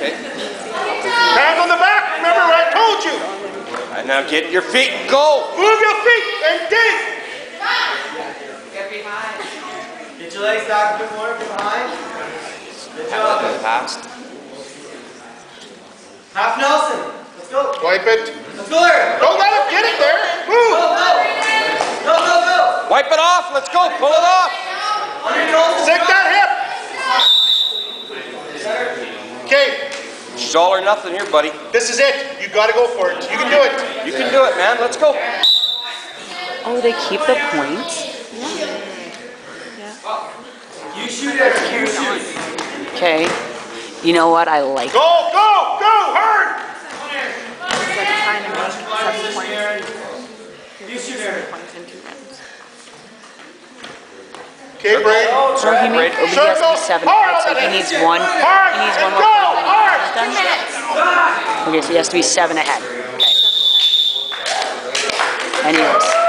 Okay. Hands on the back, remember what I told you. And now get your feet and go. Move your feet and dig. Get behind. Get your legs back a bit more. Get behind. Good job. Past. Half Nelson. Let's go. Wipe it. Let's go there. Don't let him get it there. Move. Go, go. Go, go, go. Wipe it off. Let's go. Pull it off. Under your nose. Sink that hip. Okay, It's all or nothing here, buddy. this is it. You got to go for it. You can do it. You can do it, man. Let's go. Oh, they keep the points? You shoot it. You shoot. Okay. You know what? I like it. Go, go, go, hard. It's like trying to make 7 points. You shoot there. Points in 2 rounds. Okay, Braid. So he has to be 7 points, so he needs one. He needs one more point. Okay, so he has to be 7 ahead. Okay. Anyways.